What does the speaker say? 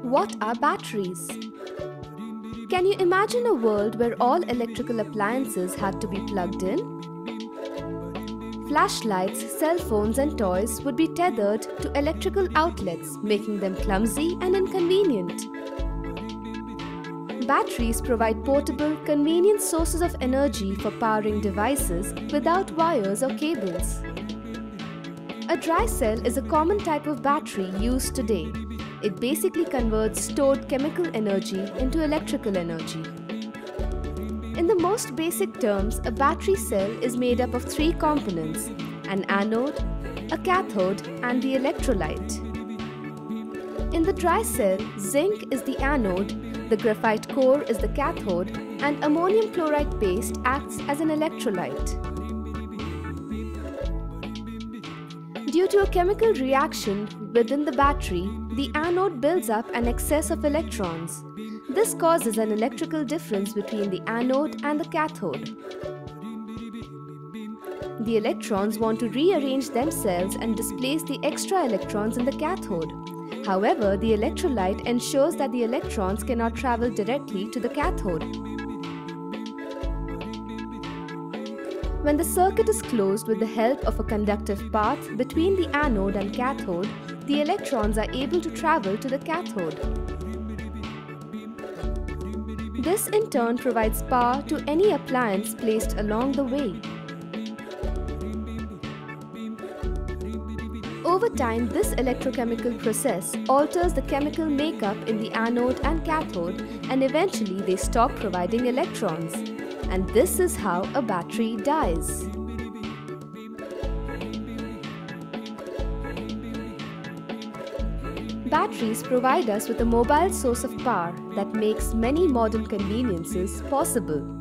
What are batteries? Can you imagine a world where all electrical appliances had to be plugged in? Flashlights, cell phones and toys would be tethered to electrical outlets, making them clumsy and inconvenient. Batteries provide portable, convenient sources of energy for powering devices without wires or cables. A dry cell is a common type of battery used today. It basically converts stored chemical energy into electrical energy. In the most basic terms, a battery cell is made up of three components: an anode, a cathode, and the electrolyte. In the dry cell, zinc is the anode, the graphite core is the cathode, and ammonium chloride paste acts as an electrolyte. Due to a chemical reaction within the battery, the anode builds up an excess of electrons. This causes an electrical difference between the anode and the cathode. The electrons want to rearrange themselves and displace the extra electrons in the cathode. However, the electrolyte ensures that the electrons cannot travel directly to the cathode. When the circuit is closed with the help of a conductive path between the anode and cathode, the electrons are able to travel to the cathode. This in turn provides power to any appliance placed along the way. Over time, this electrochemical process alters the chemical makeup in the anode and cathode, and eventually they stop providing electrons. And this is how a battery dies. Batteries provide us with a mobile source of power that makes many modern conveniences possible.